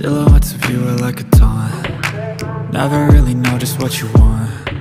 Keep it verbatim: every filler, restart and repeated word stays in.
Silhouettes of you are like a taunt. Never really know just what you want.